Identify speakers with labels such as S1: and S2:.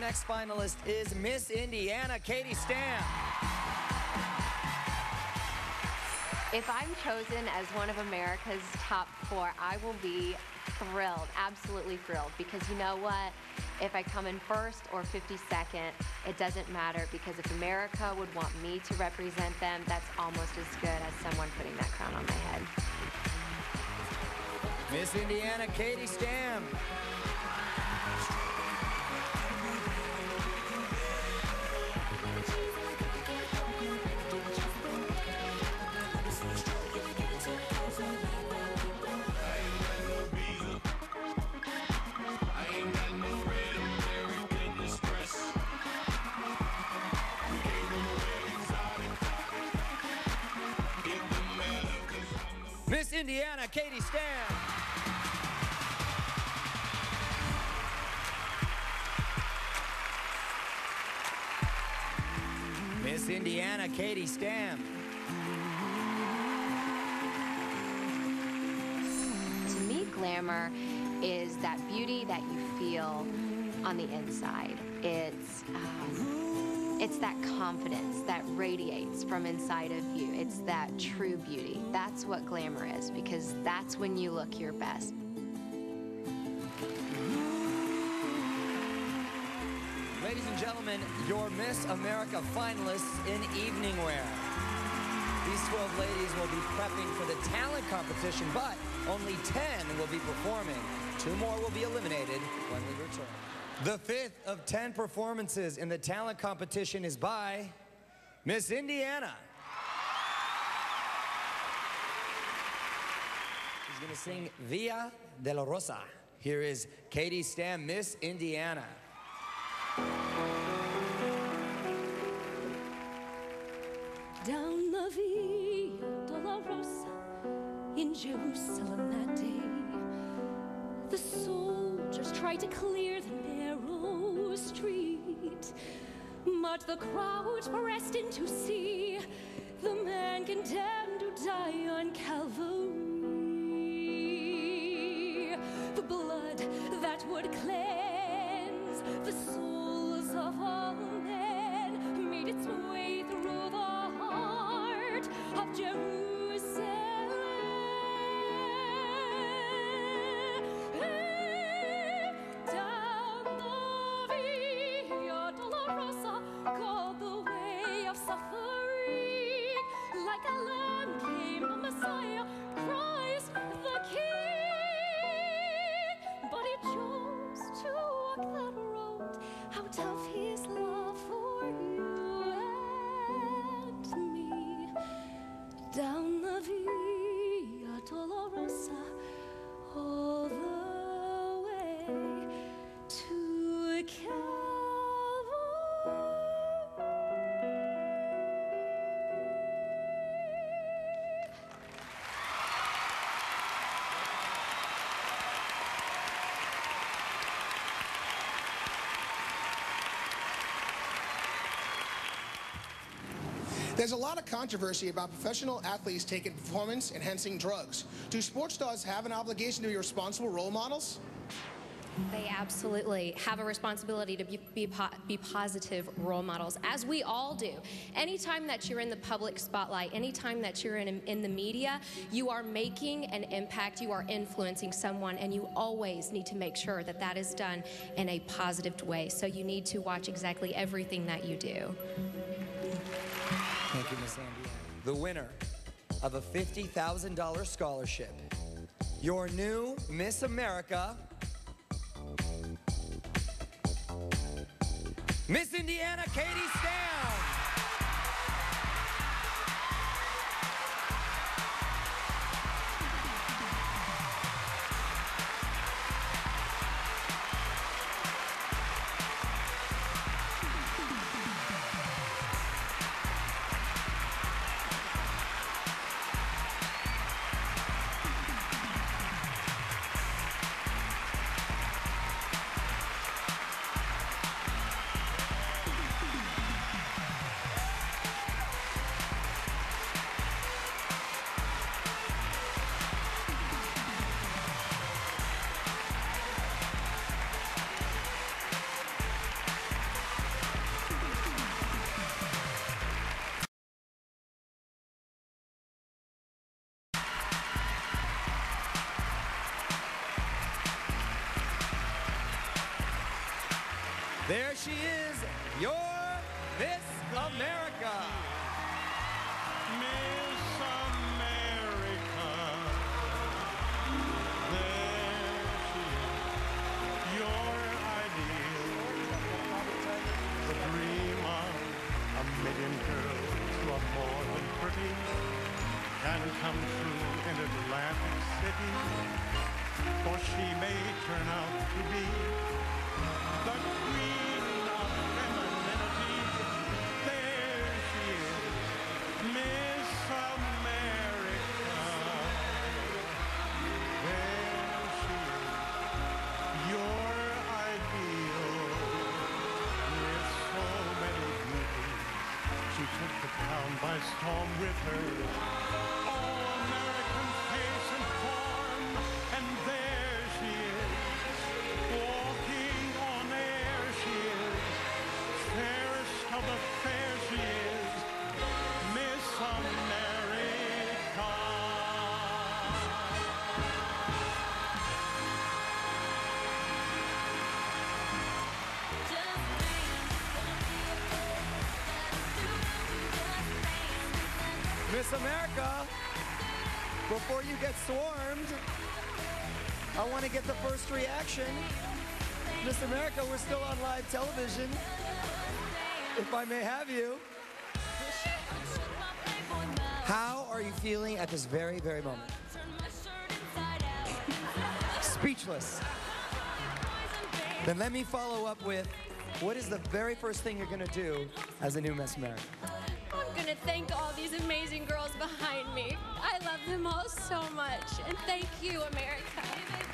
S1: next finalist is Miss Indiana, Katie Stam.
S2: If I'm chosen as one of America's top 4, I will be thrilled, absolutely thrilled, because you know what? If I come in first or 52nd, it doesn't matter, because if America would want me to represent them, that's almost as good as someone putting that crown on my head.
S1: Miss Indiana, Katie Stam. Miss Indiana, Katie Stam. Miss Indiana, Katie Stam.
S2: To me, glamour is that beauty that you feel on the inside. It's that confidence that radiates from inside of you. It's that true beauty. That's what glamour is, because that's when you look your best.
S1: Ladies and gentlemen, your Miss America finalists in evening wear. These 12 ladies will be prepping for the talent competition, but only 10 will be performing. 2 more will be eliminated when we return. The 5th of 10 performances in the talent competition is by Miss Indiana. She's gonna sing Via de la Rosa. Here is Katie Stam, Miss Indiana.
S3: Down the Via Dolorosa in Jerusalem that day, the soldiers tried to clear the narrow street, but the crowd pressed in to see the man condemned to die on Calvary. The blood that would cleanse the souls of all men made its way through the heart of Jerusalem. Down the Via Dolorosa, called the way of suffering, like a lamb came the Messiah, Christ the King. But he chose to walk that road out of his love for you and me. Down the Via Dolorosa, all the way to Calvary.
S4: There's a lot of controversy about professional athletes taking performance-enhancing drugs. Do sports stars have an obligation to be responsible role models?
S5: They absolutely have a responsibility to be positive role models, as we all do. Anytime that you're in the public spotlight, anytime that you're in the media, you are making an impact, you are influencing someone, and you always need to make sure that that is done in a positive way. So you need to watch exactly everything that you do.
S1: Thank you, Miss Indiana. The winner of a $50,000 scholarship, your new Miss America, Miss Indiana, Katie Stam. There she is, your Miss America.
S6: Miss America. There she is, your ideal. The dream of a million girls who are more than pretty can come true in Atlantic City, for she may turn out to be the queen of femininity. There she is, Miss America. There she is, your ideal. With so many beauties, she took the town by storm with her. All American face and form, and there she is, walking on air. She is fairest of the fair. She is Miss America.
S1: Miss America, before you get swarmed, I want to get the first reaction. Miss America, we're still on live television. If I may have you. How are you feeling at this very, very moment? Speechless. Then let me follow up with, what is the very first thing you're going to do as a new Miss America?
S5: I'm gonna thank all these amazing girls behind me. I love them all so much, and thank you, America.